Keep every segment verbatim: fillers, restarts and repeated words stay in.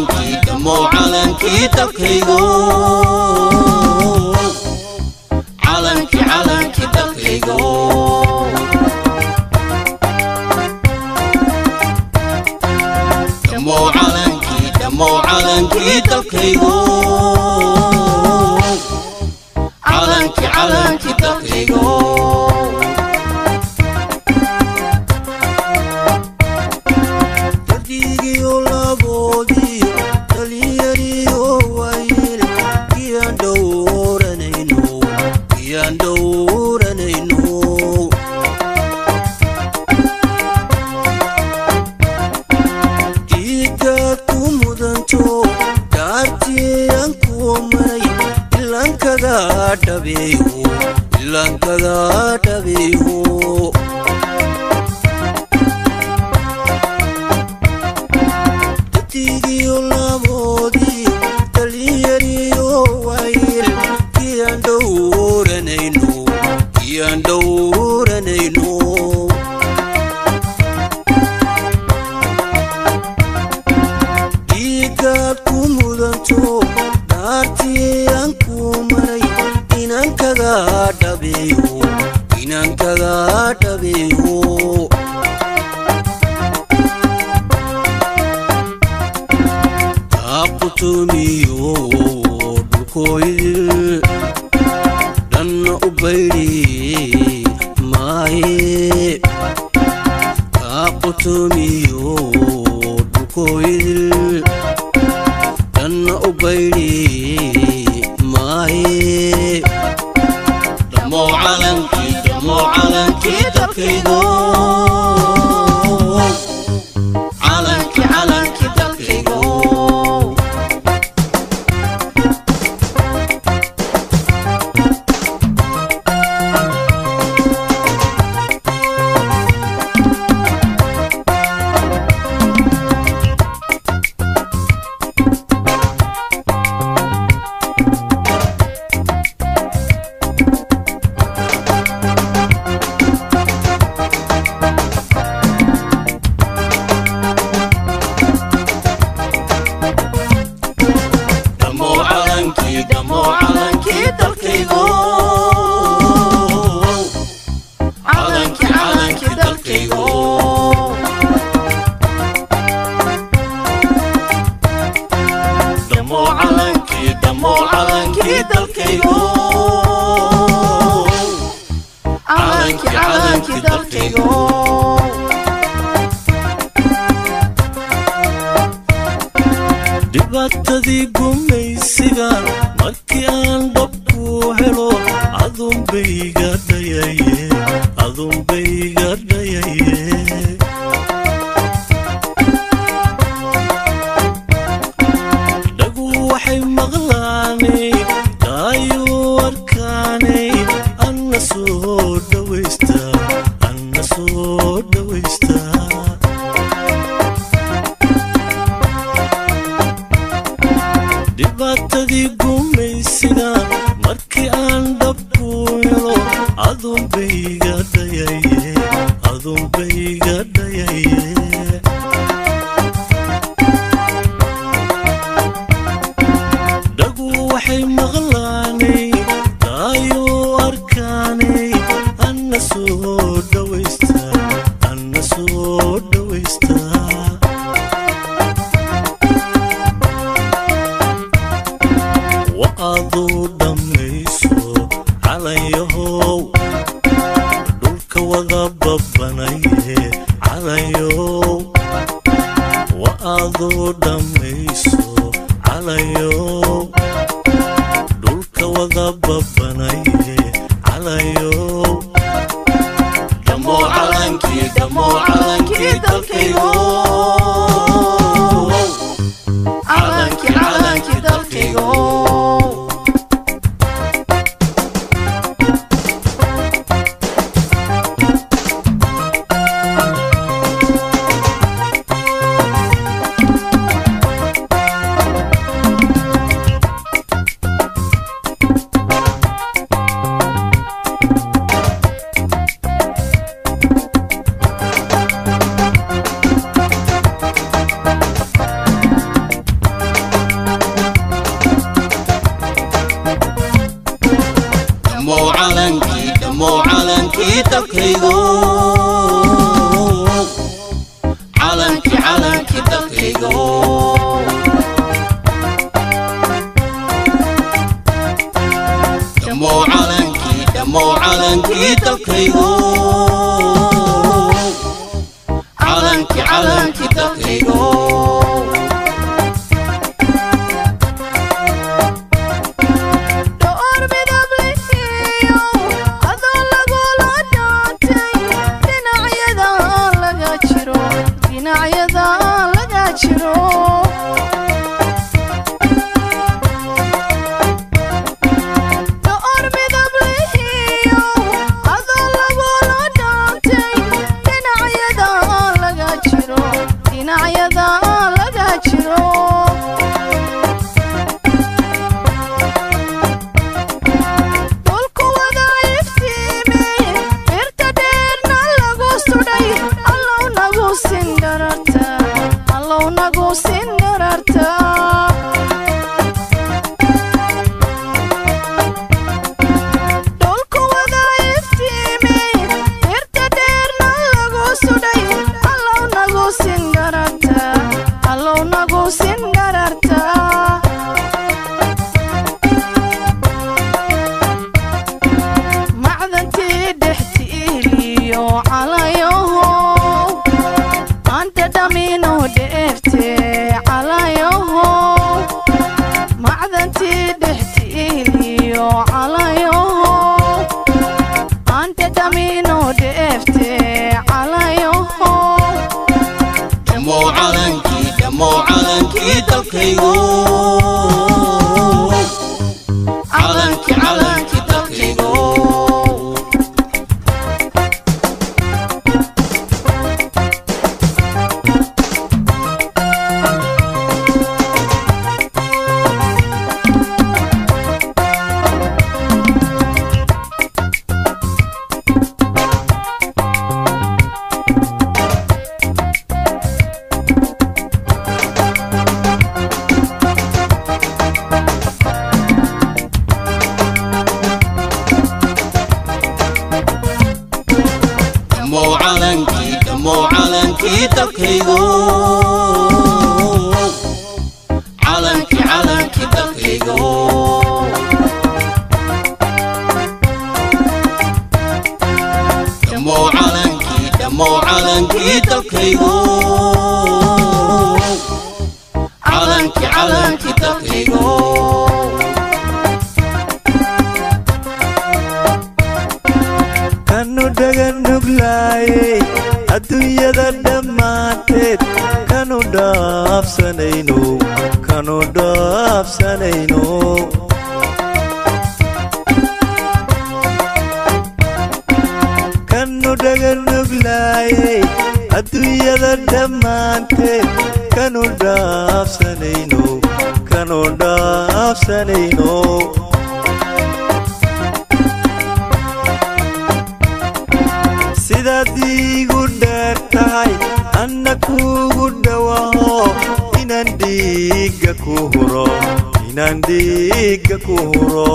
calankii dhammow calankii dalkaygo calankii calankii dalkaygo dhammow calankii dhammow calankii dalkaygo calankii calankii dalkaygo dalkaygo calankii calankii dalkaygo damo calankii damo calankii dalkaygo calankii calankii dalkaygo calankii calankii dalkaygo dalkaygo calankii calankii dalkaygo damo calankii damo calankii dalkaygo calankii calankii dalkaygo kanu dhagan nuglaayay adduunyada dhammaanteed kanu dhaafsanayno kanu dhaafsanayno kanu dhagan nuglaayay adduunyada dhammaanteed kanu dhaafsanayno kanu dhaafsanayno sidaad iigu dheer tahay anna kuugu dhawaho inaan dhiigga ku huro inaan dhiigga ku huro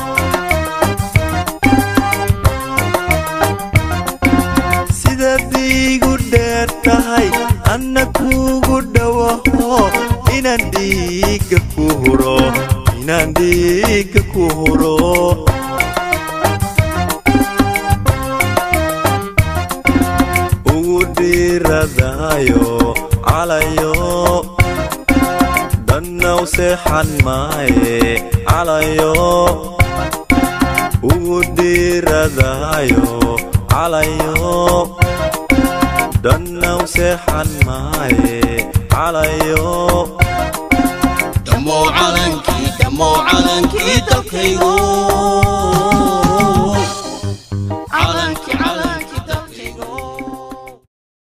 sidaad iigu dheer tahay anna kuugu dhawaho inaan dhiigga ku huro inaan dhiigga ku huro radayo calayo dannaw seexan maaye calayo ugu dhiiradayo calayo dannaw seexan maaye calayo damo calankii damo calankii dalkaygo